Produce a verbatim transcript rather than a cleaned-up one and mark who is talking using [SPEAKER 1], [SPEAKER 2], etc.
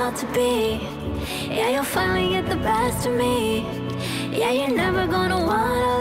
[SPEAKER 1] out to be. Yeah, you'll finally get the best of me. Yeah, you're never gonna wanna